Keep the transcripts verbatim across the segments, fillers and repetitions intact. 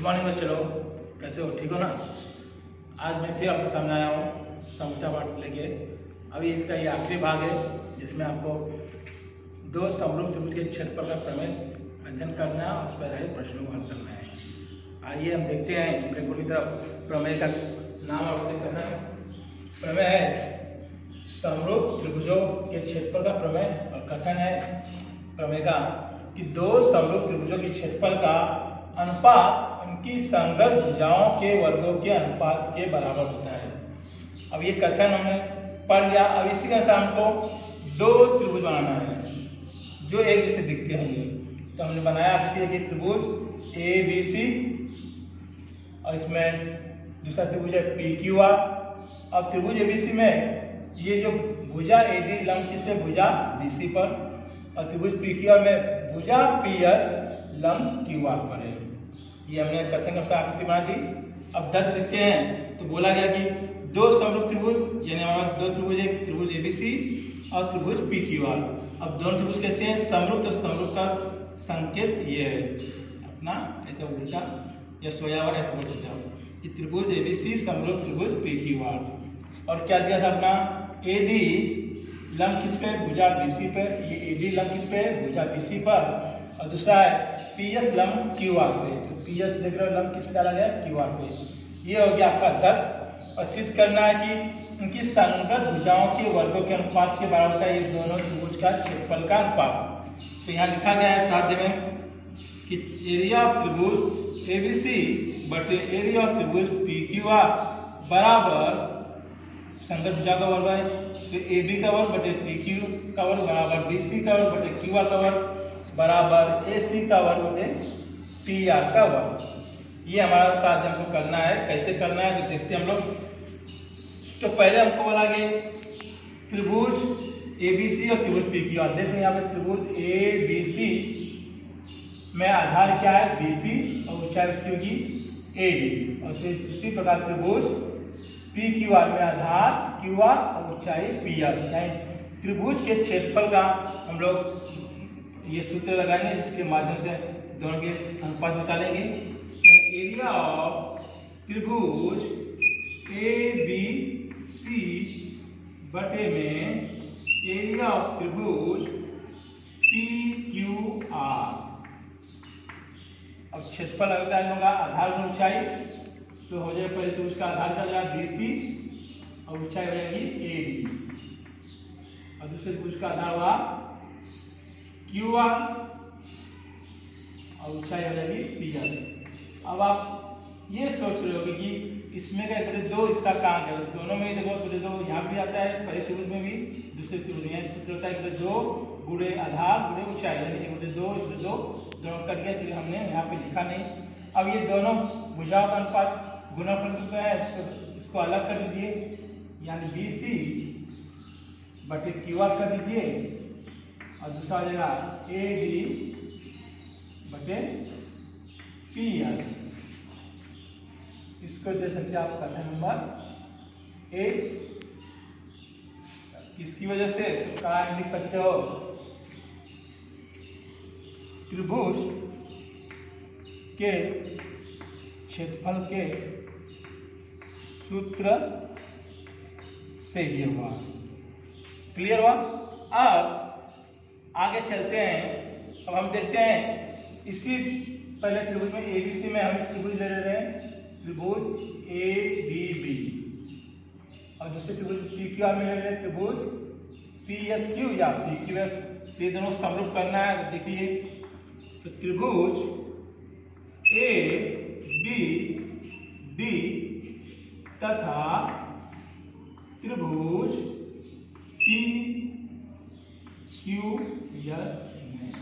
Good morning बच्चे लोग, कैसे हो? ठीक हो ना? आज मैं फिर आपके सामने आया हूँ समस्या पाठ लेके। अभी इसका ये आखिरी भाग है जिसमें आपको दो समरूप त्रिभुज के क्षेत्रफल का प्रमेय अध्ययन करना है और उस पर आधारित प्रश्नों को हल करना है। आइए हम देखते हैं ब्लैकबोर्ड की तरफ। प्रमेय का नाम और उसे करना है। प्रमेय है समरूप त्रिभुजों के क्षेत्रफल का प्रमेय और कथन है प्रमेय का कि दो समरूप त्रिभुजों के क्षेत्रफल का अनुपात उनकी संगत भुजाओं के वर्गों के अनुपात के बराबर होता है। अब ये कथन हमने पढ़ लिया। अब इसी के अनुसार हमको दो त्रिभुज बनाना है जो एक जैसे दिखते होंगे। तो हमने बनाया कि त्रिभुज ए बी सी और इसमें दूसरा त्रिभुज है पी क्यू आर। अब त्रिभुज ए बी सी में ये जो भुजा ए डी लंब किसपे? भुजा बी सी पर। और त्रिभुज पी क्यू आर में भुजा पी एस लंब क्यू आर पर है। ये हमने कथन के साथ आकृति बना दी। अब दस देखते हैं तो बोला गया कि दो समरूप त्रिभुज यानी हमारे पास दो त्रिभुज है, त्रिभुज एबीसी और त्रिभुज पी क्यू आर। अब दोनों त्रिभुज कैसे हैं? समरूप। तो समरूप का संकेत ये है अपना ऐसा उल्टा या सोया हुआ ऐसा बोल सकते हो कि त्रिभुज एबीसी समरूप त्रिभुज पी क्यू आर। और क्या दिया था अपना? ए डी लंब किस पे? भुजा बीसी पर। ये ए डी लंब किस पे? भुजा बीसी पर। और दूसरा है पी एस लंब क्यू आर पे। तो पी एस देख रहे हो लंब किस पे डाला गया? क्यू आर पे। ये हो गया आपका दस। और सिद्ध करना है कि उनकी संगत भुजाओं के वर्गों के अनुपात के बराबर का ये दोनों त्रिभुज का क्षेत्रफल का अनुपात। तो यहाँ लिखा गया है साध्य में कि एरिया ऑफ त्रिभुज एबीसी बटे एरिया ऑफ त्रिभुज पी क्यू आर बराबर संगत भुजा का वर्ग है। तो ए बी का वर्ग बटे पी क्यू का वर्ग बराबर बी सी का वर्ग बटे क्यू आर का वर्ग बराबर ए सी का वर्ग बटे पी आर का वर्ग। ये हमारा साथ हमको करना है। कैसे करना है तो देखते हैं हम लोग। तो पहले हमको बोला गया त्रिभुज ए बी सी और त्रिभुज पी क्यू आर। देखो यहाँ पे त्रिभुज ए बी सी में आधार क्या है? बी सी और ऊंचाई उसकी होगी ए डी। और उसी प्रकार त्रिभुज पी क्यू आर में आधार क्यू आर और ऊंचाई पी आर। त्रिभुज के क्षेत्रफल का हम लोग ये सूत्र लगाएंगे जिसके माध्यम से दोनों के अनुपात निकालेंगे। एरिया ऑफ त्रिभुज ए बी सी बटे में एरिया ऑफ त्रिभुज पी क्यू आर। अब क्षेत्रफल होगा आधार और ऊंचाई। तो हो जाए पहले त्रिभुज का आधार का जाएगा बी सी और ऊंचाई हो जाएगी ए डी। और दूसरे त्रिभुज का आधार हुआ क्यू आर और ऊंचाई हो जाएगी पी आर। अब आप ये सोच रहे होगे कि इसमें क्या पहले दो इसका कहाँ है? दोनों में देखो पहले दो यहाँ भी आता है, पहले त्रिभुज में भी दूसरे त्रिभुज में सूत्र होता है दो गुणे आधार गुणे ऊंचाई यानी एक बटे दो एक दो दोनों कट गया इसलिए हमने यहाँ पे लिखा नहीं। अब ये दोनों भुजाओं का अनुपात गुणनफल है, इसको, इसको अलग कर दीजिए यानी बी सी बटे क्यू आर कर दीजिए और दूसरा हो जाएगा ए डी बटे पी आर। इसको दे सकते हैं आप कथन नंबर एक। किसकी वजह से? तो कहा लिख सकते हो त्रिभुज के क्षेत्रफल के सूत्र से ये हुआ। क्लियर हुआ? अब आगे चलते हैं। अब हम देखते हैं इसी पहले त्रिभुज में एबीसी में हम त्रिभुज ले रहे हैं त्रिभुज ए डी बी और दूसरे त्रिभुज पी क्यू आर में ले रहे हैं त्रिभुज पी एस क्यू या पी क्यू एस। ये दोनों समरूप करना है। तो देखिए तो त्रिभुज ए बी डी तथा त्रिभुज पी क्यू एस में।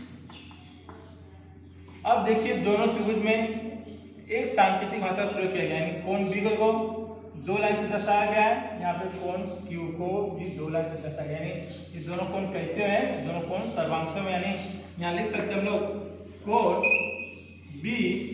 अब देखिए दोनों त्रिभुज में एक सांकेतिक भाषा प्रयोग किया गया यानी कोण बी को दो लाइन से दर्शाया गया है। यहाँ पे कोण क्यू को भी दो लाइन से दर्शाया गया यानी ये दोनों कोण कैसे हैं? दोनों कोण सर्वांशों में यानी यहाँ लिख सकते हैं हम लोग कोण बी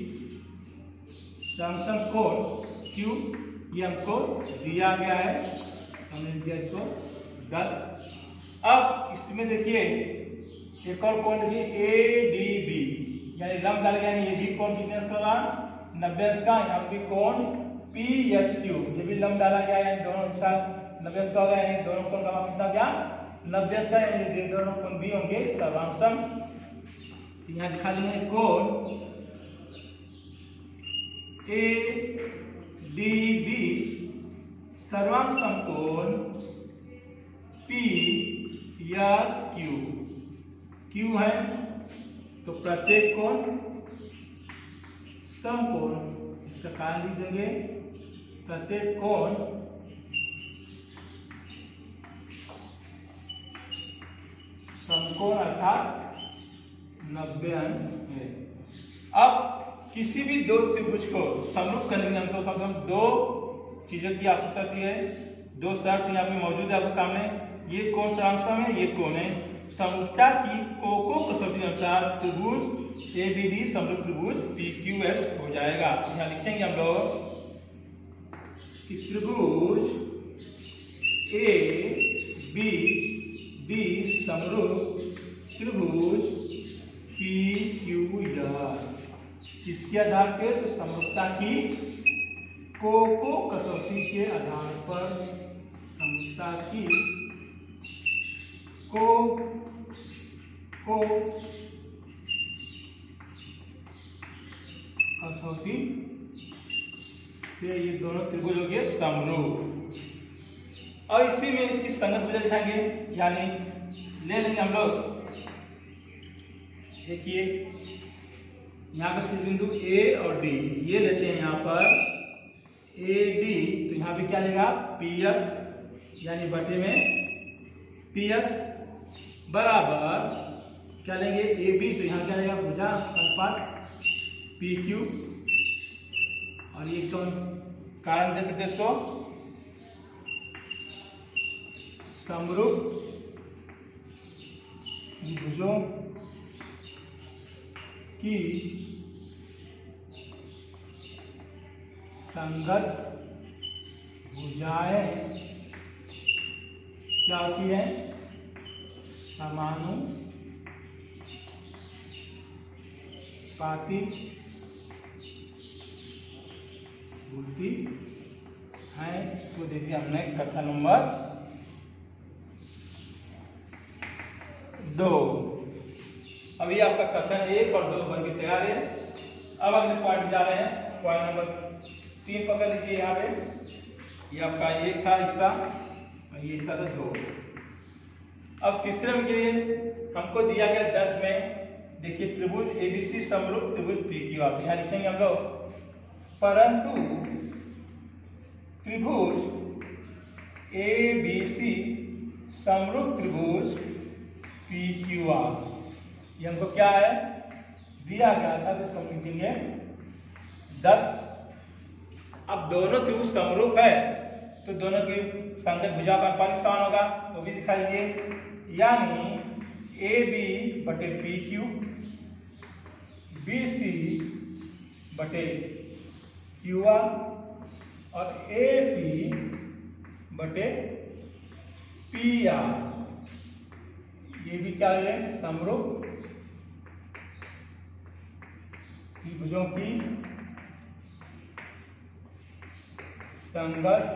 समसम कोण क्यू ये हमको दिया गया है। हमने दिया इसको दस। अब इसमें देखिए एक और कोण देखिए ए डी बी यानी लंब डाल गया यानी ये भी कोण कितने इसका होगा नब्बे अंश का, यहाँ भी कोण पी एस क्यू, ये भी लंब डाला गया है, दोनों हिस्सा नब्बे अंश का होगा, यानी दोनों कोण का मान कितना गया नब्बे अंश का, यानी ये दोनों कोण भी होंगे सर्वांशम। यहाँ दिखा देंगे कोण ए डी बी सर्वांशम कोण पी एस क्यू, क्यू है तो प्रत्येक कोण समकोण, इसका कारण लिख देंगे प्रत्येक कोण समकोण अर्थात नब्बे अंश है। अब किसी भी दो त्रिभुज को समरूप करने के लिए हमको कम से कम दो चीजों की आवश्यकता होती है, दो शर्त यहाँ पे मौजूद है आपके सामने। ये कोण सर्वांशम है, ये कोण है। समरूपता की को को कसौटी के अनुसार त्रिभुज ए बी डी समरूप त्रिभुज पी क्यू एस हो जाएगा। यहाँ लिखेंगे हम लोग कि त्रिभुज ए बी डी समरूप त्रिभुज पी क्यू एस, इसके आधार पे तो समरूपता की को को कसौटी के आधार पर समरूपता की को को कसौटी से ये दोनों त्रिभुज हो गए समरूप। और इसी में इसकी संगत भुजा दिखाएंगे, यानी ले लेंगे हम लोग, देखिए यहाँ पर शीर्ष बिंदु ए और डी ये लेते हैं, यहाँ पर ए डी तो यहाँ पे क्या लेगा पी एस, यानी बटे में पी एस बराबर क्या लेंगे ए बी, तो यहाँ क्या लेगा भुजा अनुपात पी क्यू, और ये कौन कारण दे सकते इसको समरूप भुजों की संगत भुजाएं क्या होती है समानुपाती होती है। इसको देखिए हमने कथा नंबर दो। अभी आपका कथन एक और दो बन के तैयार है। अब अगले पॉइंट जा रहे हैं, पॉइंट नंबर तीन पकड़ लीजिए। यहाँ पे ये आपका एक था हिस्सा और ये हिस्सा था दो। अब तीसरे में के लिए हमको दिया गया दर्द में देखिए त्रिभुज एबीसी समरूप त्रिभुज पी क्यू, आप यहाँ लिखेंगे हम लोग परंतु त्रिभुज एबीसी समरूप त्रिभुज पी क्यू आर, ये हमको क्या है दिया गया था, तो इसको हम लिखेंगे दर्द। अब दोनों त्रिभुज समरूप है तो दोनों की संगत भुजा का अनुपात समान होगा, तो भी दिखाइए, यानी ए बी बटे पी क्यू, बी सी बटे क्यू आर और ए सी बटे पी आर, ये भी क्या है समरूप त्रिभुजों की संगत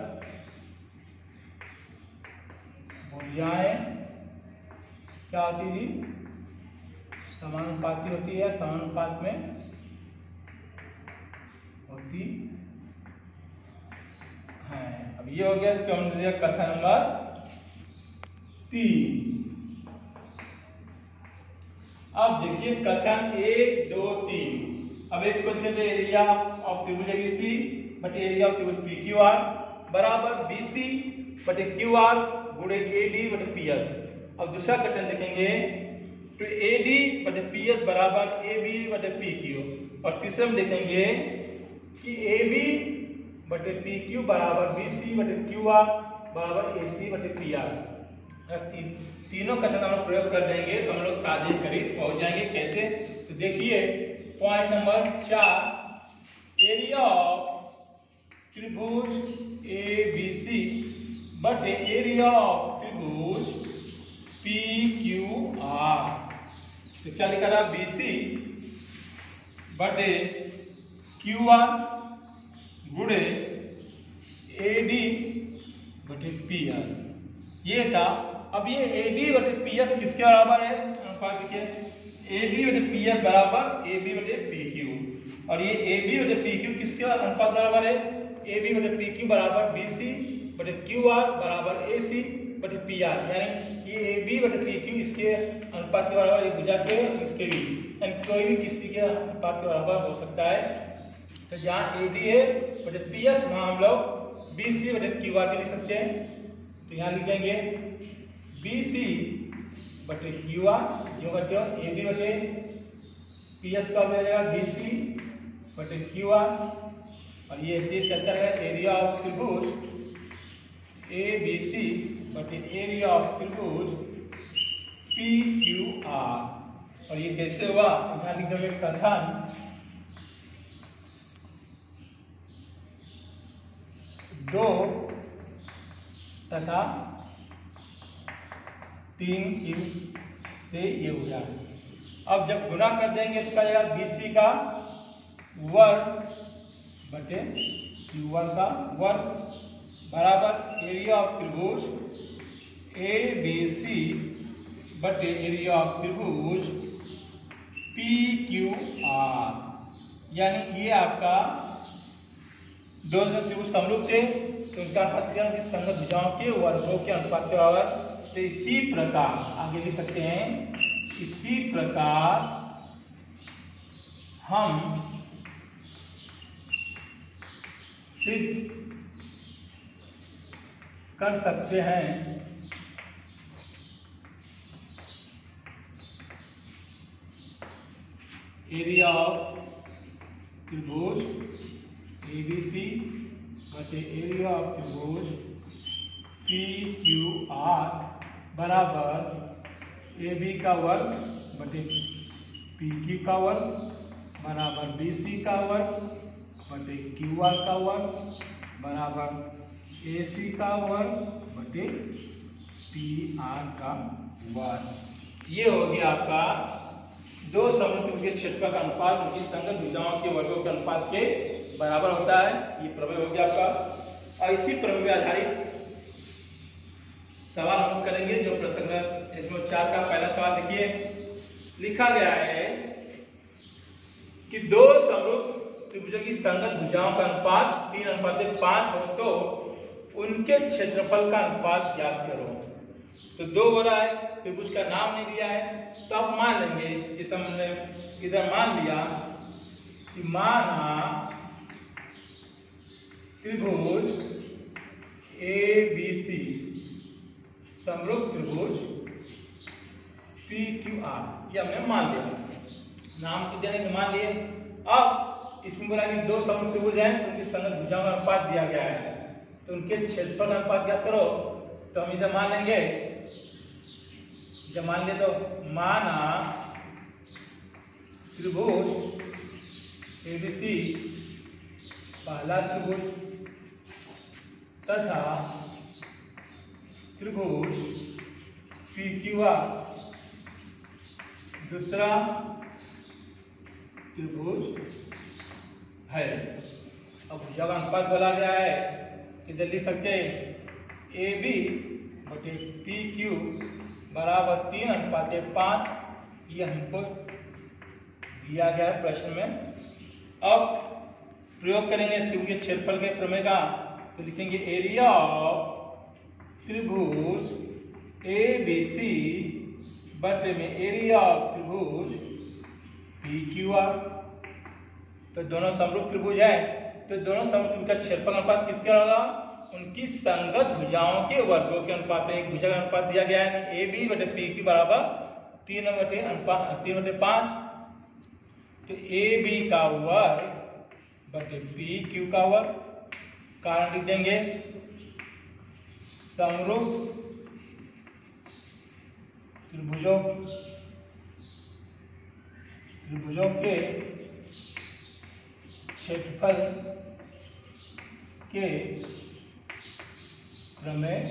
भुजाएं क्या होती जी समानुपाती होती है, समानुपात में होती है। अब ये हो गया इसको हमने लिया कथन नंबर तीन। अब देखिए कथन एक दो तीन। अब एक को लिखेंगे एरिया ऑफ त्रिभुज एबीसी बटे एरिया ऑफ त्रिभुज पी क्यू आर बराबर बी सी बटे क्यू आर गुणे ए डी बटे पी एस। अब दूसरा क्वेश्चन देखेंगे तो ए डी बटे पी एस बराबर ए बी बटे पी क्यू, और तीसरे में देखेंगे कि ए बी बटे पी क्यू बराबर बी सी बटे क्यू आर बराबर ए सी बटे पी आर। ती, तीनों क्वेश्चन हम लोग प्रयोग कर देंगे तो हम लोग साझे करीब पहुंच जाएंगे। कैसे, तो देखिए पॉइंट नंबर चार, एरिया ऑफ त्रिभुज ए बी सी बटे एरिया ऑफ त्रिभुज पी क्यू आर, तो क्या लिखा था बी सी बटे क्यू आर गुणे ए डी बटे पी एस, ये था। अब ये ए डी बटे पी एस किसके बराबर है? अनुपात देखिए, ए डी बटे पी एस बराबर ए बी बटे पी क्यू, और ये ए बी बटे पी क्यू किसके अनुपात बराबर है? ए बी बटे पी क्यू बराबर बी सी बटे क्यू आर बराबर ए सी बटे पी आर, यानी ये ए बी बटे पी क्यू इसके अनुपात के बराबर, ये भुजा के इसके भी, यानी कोई भी किसी के अनुपात के बराबर हो सकता है। तो जहाँ ए डी है बटे पी एस, वहाँ हम लोग बी सी बटे क्यू आर भी लिख सकते हैं। तो यहाँ लिखेंगे बी सी बटे क्यू आर जो बटे ए डी बटे पी एस का हो जाएगा बी सी बटे क्यू आर, और ये ऐसे चलता रहेगा। एरिया ऑफ त्रिभुज ए बी सी बटे एरिया ऑफ त्रिभुज पी क्यू आर, और ये कैसे हुआ? तो यहाँ लिख देंगे कथन दो तथा तीन क्यू से ये हो गया। अब जब गुना कर देंगे तो क्या जाएगा? बीसी का वर्ग बटे क्यू वन का वर्ग बराबर एरिया ऑफ त्रिभुज ए बी सी बटे एरिया ऑफ त्रिभुज पी क्यू आर, यानी ये आपका दो त्रिभुज समरूप थे तो उनका अनुपात की संगत भुजाओं के वर्गों के अनुपात के बराबर। तो इसी प्रकार आगे लिख सकते हैं, इसी प्रकार हम सिद्ध कर सकते हैं एरिया ऑफ त्रिभुज ए बी सी बटे एरिया ऑफ त्रिभुज पी क्यू आर बराबर ए बी का वर्ग बटे पी क्यू का वर्ग बराबर बी सी का वर्ग बटे क्यू आर का वर्ग बराबर ए सी का वर्ग बटे पी आर का वर्ग। ये हो गया आपका दो समरूप त्रिभुज के क्षेत्रफल का अनुपात उनकी संगत भुजाओं के वर्गों के अनुपात के बराबर होता है। ये प्रमेय हो गया आपका, और इसी प्रमेय में आधारित सवाल हम करेंगे जो प्रश्न इसमें चार का पहला सवाल देखिए, लिखा गया है कि दो समरूप त्रिभुजों की संगत भुजाओं का अनुपात तीन अनुपात पांच हो तो उनके क्षेत्रफल का अनुपात ज्ञात करो। तो दो हो रहा है, त्रिभुज का नाम नहीं दिया है, तो आप मान लेंगे, जैसे हमने इधर मान लिया कि माना त्रिभुज ए बी सी समरूप त्रिभुज पी क्यू आर, ये हमने मान लिया, नाम तो देने के मान लिए। अब इसमें बोला कि दो समरूप त्रिभुज हैं तो उनकी संगत भुजाओं का अनुपात दिया गया है, तो उनके क्षेत्रफल का अनुपात ज्ञात करो। तो हम इधर मान लेंगे, जब मान ले तो माना त्रिभुज ए बी सी पहला त्रिभुज तथा त्रिभुज पी क्यू आर दूसरा त्रिभुज है। अब भुजा का अनुपात बोला गया है, इधर लिख सकते हैं ए बी बटे पी क्यू बराबर तीन अनुपात पांच, ये हमको दिया गया है प्रश्न में। अब प्रयोग करेंगे त्रिभुज के क्षेत्रफल के प्रमेय का, तो लिखेंगे एरिया ऑफ त्रिभुज ए बी सी बटे में एरिया ऑफ त्रिभुज पी क्यू आर। तो दोनों समरूप त्रिभुज है, तो दोनों समरूप त्रिभुज का क्षेत्रफल अनुपात किसका होगा? उनकी संगत भुजाओं के वर्गों के अनुपात। एक भुजा का अनुपात दिया गया है ए बी बटे पी क्यू बराबर तीन बटे अनुपात तीन बटे पांच, तो ए बी का वर्ग बटे पी क्यू का वर्ग, कारण लिख देंगे समरूप त्रिभुजों त्रिभुजों के क्षेत्रफल के प्रमेय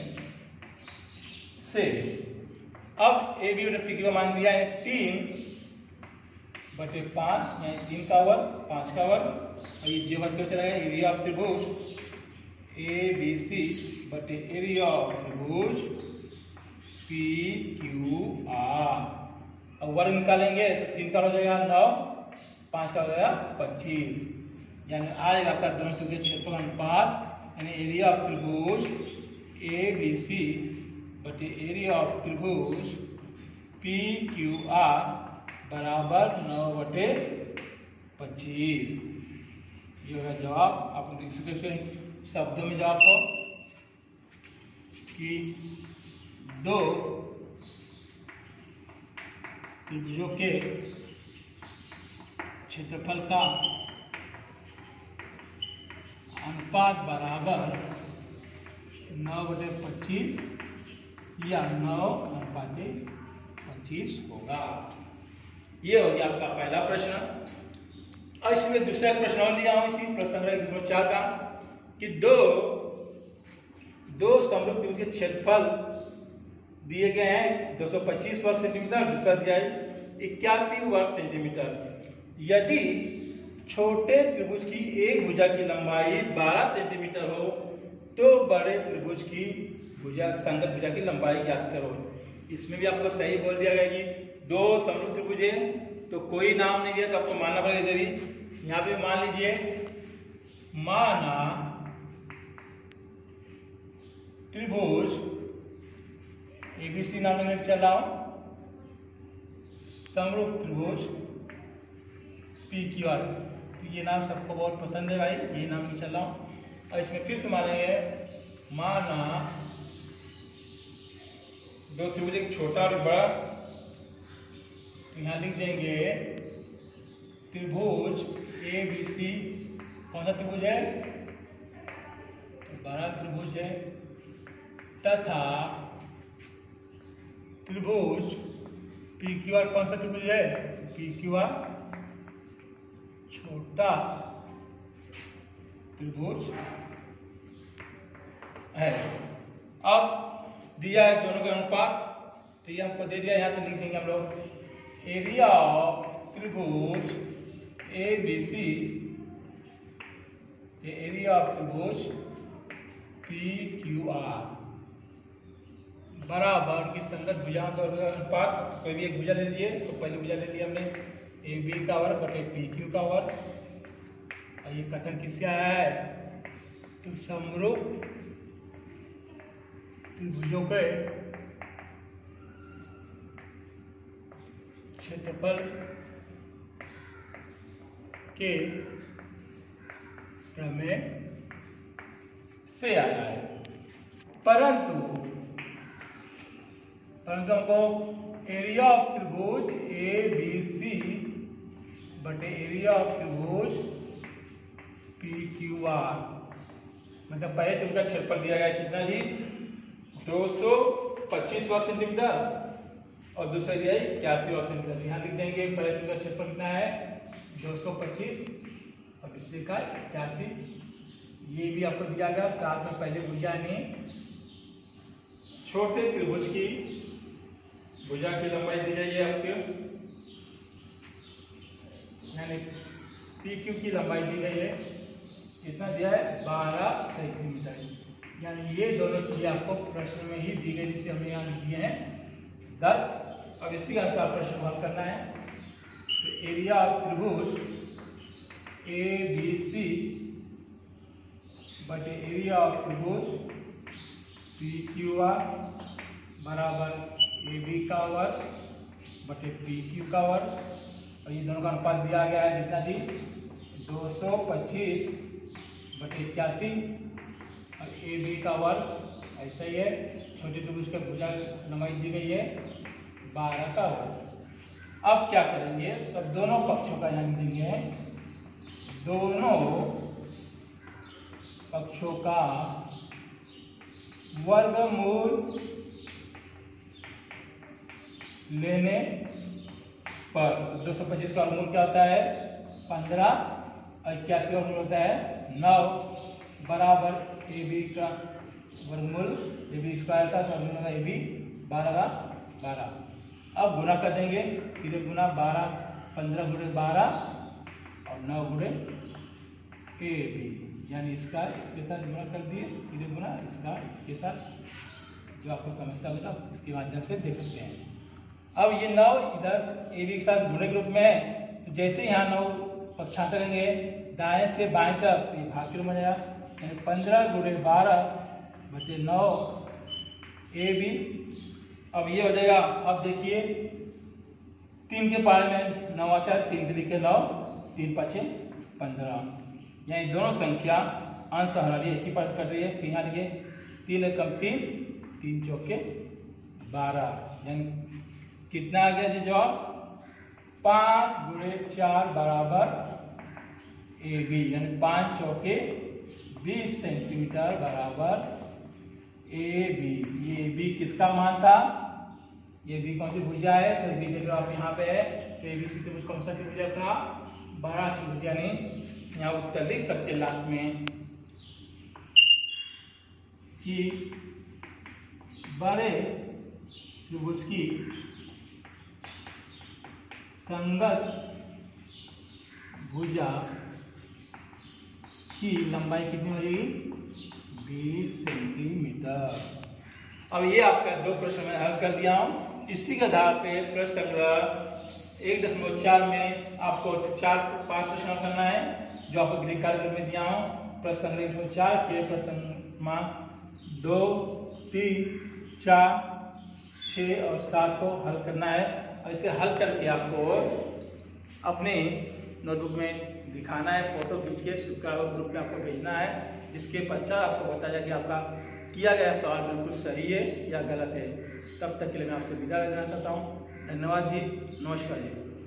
से। अब ए बी बटे पी क्यू मान दिया है तीन बटे पाँच यानी तीन का वर्ग, पाँच का वर्ग, और ये जो बच्चे चला गया एरिया ऑफ त्रिभुज ए बी सी बटे एरिया ऑफ त्रिभुज पी क्यू आर। अब वर्ग निकालेंगे तो तीन का हो जाएगा नौ, पाँच का हो जाएगा पच्चीस, यानी आएगा आपका दोनों त्रिभुज के क्षेत्रफल अनुपात यानी एरिया ऑफ त्रिभुज ए बी सी बटे एरिया ऑफ त्रिभुज पी क्यू आर बराबर नौ बटे पच्चीस। ये होगा जवाब। आप लिख सकते हैं शब्दों में जवाब हो कि दो त्रिभुजों के क्षेत्रफल का अनुपात बराबर नौ बटे पच्चीस या नौ अनुपात पच्चीस होगा। ये हो गया आपका पहला प्रश्न। और इसमें दूसरा प्रश्न और लिया हूं इसी प्रश्न संग्रह एक नंबर चार का कि दो दो समरूप त्रिभुज के क्षेत्रफल दिए गए हैं दो सौ पच्चीस वर्ग सेंटीमीटर, दूसरा दिया है इक्यासी वर्ग सेंटीमीटर। यदि छोटे त्रिभुज की एक भुजा की लंबाई बारह सेंटीमीटर हो तो बड़े त्रिभुज की भुजा संगत भुजा की लंबाई ज्ञात करो। इसमें भी आपको सही बोल दिया गया कि दो समरूप त्रिभुज है तो कोई नाम नहीं दिया तो आपको मानना पड़ेगा। इधर ही यहाँ पे मान लीजिए, माना त्रिभुज एबीसी नाम लेकर चल रहा हूं, समरूप त्रिभुज पी क्यू आर, तो ये नाम सबको बहुत पसंद है भाई, यही नाम लेकर चल रहा हूं। और इसमें फिर से मानेंगे, माना दो त्रिभुज एक छोटा और बड़ा, तो यहां लिख देंगे त्रिभुज ए बी सी कौन सा त्रिभुज है, तो बड़ा त्रिभुज है, तथा त्रिभुज पी क्यू आर कौन सा त्रिभुज है, पी क्यू आर छोटा त्रिभुज है। अब दिया है दोनों का अनुपात, तो ये हमको दे दिया, यहाँ तो लिख देंगे हम लोग एरिया ऑफ त्रिभुज A B C, area of त्रिभुज पी क्यू आर बराबर की संगत भुजाओं का अनुपात, कोई भी एक भुजा ले लीजिए, तो पहली भुजा ले लिया हमने ए बी का वर्ग बटे पी क्यू का वर्ग। और ये कथन किससे आया है, तो समरूप त्रिभुजों के क्षेत्रफल के प्रमेय से आया है। परंतु परंतु हमको एरिया ऑफ त्रिभुज ए बी सी बटे एरिया ऑफ त्रिभुज पी क्यू आर, मतलब पहले त्रिभुज का क्षेत्रफल दिया गया कितना जी, दो सौ पच्चीस वर्ग सेंटीमीटर, और दूसरा दिया है इक्यासी वर्ग सेंटीमीटर। यहाँ लिख देंगे पहले त्रिभुज का क्षेत्रफल कितना है दो सौ पच्चीस और दूसरे का इक्यासी। ये भी आपको दिया गया, साथ में पहले भुजा ने छोटे त्रिभुज की भुजा की लंबाई दी गई है आपके, यानी पी क्यू की लंबाई दी गई है, कितना दिया है बारह सेंटीमीटर, यानी ये दोनों चीजें आपको प्रश्न में ही दी गई, जिसे हमने यहाँ लिख दिए हैं दस। अब इसी के अनुसार प्रश्न हल करना है। तो एरिया ऑफ त्रिभुज ए बी सी बटे एरिया ऑफ त्रिभुज पी क्यू आर बराबर ए बी का वर्ग बटे पी क्यू का वर्ग, और ये दोनों का अनुपात दिया गया है कितना दी दो सौ पच्चीस बटे इक्यासी, और ए बी का वर्ग ऐसा ही है, छोटे त्रिभुज का भुजा लंबाई दी गई है बारह का वर्ग। अब क्या करेंगे, तब दोनों पक्षों का यहाँ देंगे, दोनों पक्षों का वर्गमूल लेने पर दो सौ पच्चीस का वर्गमूल क्या होता है पंद्रह, और इक्यासी का वर्गमूल होता है नौ, बराबर ए बी का वर्गमूल, ए बी स्क्वायर का वर्गमूल होगा ए बी बारह का बारह। अब गुना कर देंगे, फिर गुना बारह पंद्रह गुणे बारह और नौ गुणे ए बी, यानी इसका इसके साथ गुणा कर दिए, सीधे गुणा इसका इसके साथ। जो आपको समस्या होगा इसके माध्यम से देख सकते हैं। अब ये नौ इधर ए बी के साथ गुणे के रूप में है, तो जैसे यहाँ नौ पक्षांतर करेंगे दाएं से बाएं तरफ, ये भाग के रूप में जाएगा, यानी पंद्रह गुणे बारह बटे नौ ए बी। अब ये हो जाएगा। अब देखिए तीन के पारे में नौ आता है, तीन तरीके नौ, तीन पचे पंद्रह, यानी दोनों संख्या अंश हमारी एक ही पार कर रही है। फिर यहाँ लिखिए तीन एक कम तीन, तीन चौके बारह, यानी कितना आ गया जी जवाब? पाँच गुणे चार बराबर ए बी, यानी पाँच चौके बीस सेंटीमीटर बराबर ए बी। ये बी किसका मान था? ये बी कौन सी भुजा है? तो बी देख लो आप यहाँ पे है, तो ए बी सी त्रिभुज कौन सा त्रिभुज था? बड़ा त्रिभुज, यानी यहाँ उत्तर लिख सकते लास्ट में कि बड़े त्रिभुज की संगत भुजा की लंबाई कितनी हो जाएगी? बीस सेंटीमीटर। अब ये आपका दो प्रश्न मैं हल कर दिया हूँ। इसी के आधार पे प्रश्न संग्रह एक दशमलव चार में आपको चार पांच प्रश्न करना है, जो आपको गृह कार्य में दिया हूँ। प्रश्न संग्रह एक दशमलव चार के प्रश्न दो, तीन, चार, छः और सात को हल करना है। और इसे हल करके आपको अपने नोटबुक में दिखाना है, फोटो खींच के सब्सक्राइबर ग्रुप में आपको भेजना है, जिसके पश्चात आपको बताया जाए कि आपका किया गया सवाल बिल्कुल सही है या गलत है। तब तक के लिए मैं आपसे विदा लेना चाहता हूँ। धन्यवाद जी, नमस्कार जी।